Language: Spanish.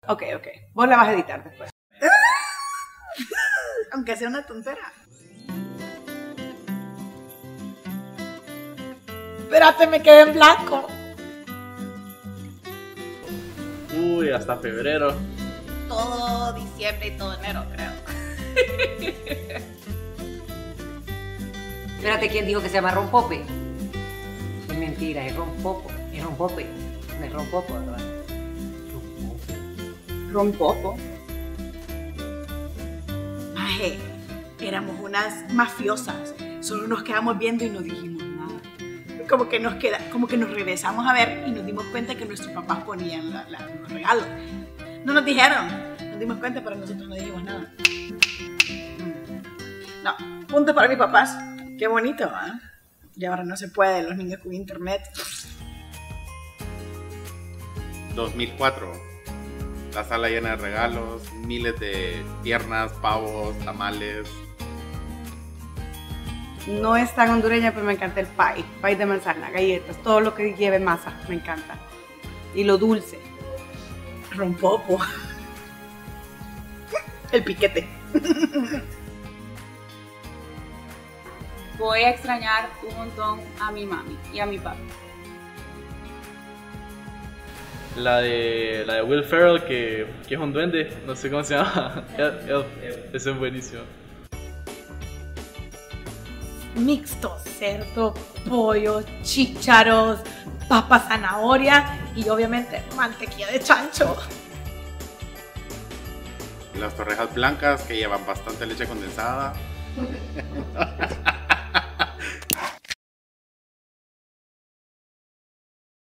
Ok. Vos la vas a editar después. Aunque sea una tontera. Espérate, me quedé en blanco. Uy, hasta febrero. Todo diciembre y todo enero, creo. Espérate, ¿quién dijo que se llama rompope? Es mentira, es rompopo. Es rompope. No es rompopo, ¿verdad? Rompopo. Maje, éramos unas mafiosas. Solo nos quedamos viendo y no dijimos nada. Como que nos regresamos a ver y nos dimos cuenta que nuestros papás ponían los regalos. No nos dijeron. Nos dimos cuenta, pero nosotros no dijimos nada. No, punto para mis papás. Qué bonito, ¿eh? Y ahora no se puede, los niños con internet. 2004. La sala llena de regalos, miles de piernas, pavos, tamales. No es tan hondureña, pero me encanta el pie de manzana, galletas, todo lo que lleve masa, me encanta. Y lo dulce. Rompopo. El piquete. Voy a extrañar un montón a mi mami y a mi papi. La de Will Ferrell, que es un duende, no sé cómo se llama. Ese es buenísimo. Mixto, cerdo, pollo, chícharos, papa, zanahoria y obviamente mantequilla de chancho. Las torrejas blancas que llevan bastante leche condensada.